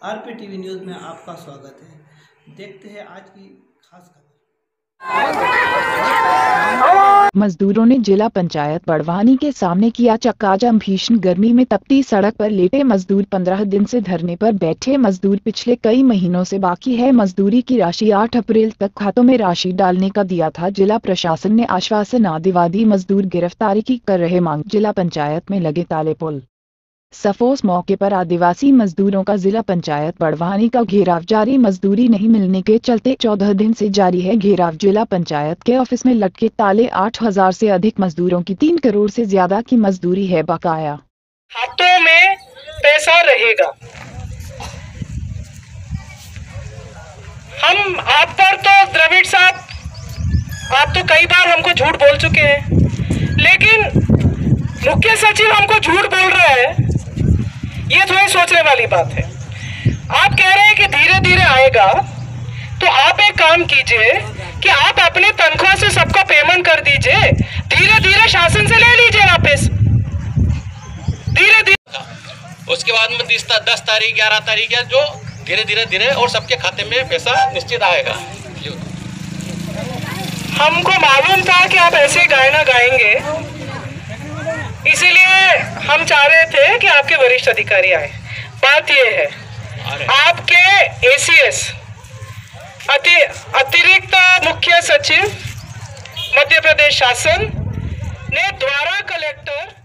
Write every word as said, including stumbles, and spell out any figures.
RP TV news में आपका स्वागत है। देखते हैं आज की खास खबर। मजदूरों ने जिला पंचायत बड़वानी के सामने किया चक्काजाम। भीषण गर्मी में तपती सड़क पर लेटे मजदूर। पंद्रह दिन से धरने पर बैठे मजदूर पिछले कई महीनों से बाकी है मजदूरी की राशि। आठ अप्रैल तक खातों में राशि डालने का दिया था जिला प्रशासन ने आश्वासन। आदिवासी मजदूर गिरफ्तारी की कर रहे मांग। जिला पंचायत में लगे ताले पुल सफोस। मौके पर आदिवासी मजदूरों का जिला पंचायत बड़वानी का घेराव जारी। मजदूरी नहीं मिलने के चलते चौदह दिन से जारी है घेराव। जिला पंचायत के ऑफिस में लटके ताले। आठ हजार से अधिक मजदूरों की तीन करोड़ से ज्यादा की मजदूरी है बकाया। हाथों में पैसा रहेगा। हम आप पर तो द्रविड़ साहब, आप तो कई बार हमको झूठ बोल चुके हैं, लेकिन मुख्य सचिव हमको झूठ बोल रहा है, ये थोड़ी सोचने वाली बात है। आप कह रहे हैं कि धीरे धीरे आएगा, तो आप एक काम कीजिए कि आप अपने तनख्वाह से सबको पेमेंट कर दीजिए, धीरे धीरे शासन से ले लीजिए वापस, धीरे धीरे। उसके बाद में दस तारीख ग्यारह तारीख या जो धीरे धीरे धीरे और सबके खाते में पैसा निश्चित आएगा। हमको मालूम था कि आप ऐसे गाना गाएंगे, इसीलिए हम चाह रहे थे कि आपके वरिष्ठ अधिकारी आए। बात यह है, आपके एसीएस अति अतिरिक्त मुख्य सचिव मध्य प्रदेश शासन ने द्वारा कलेक्टर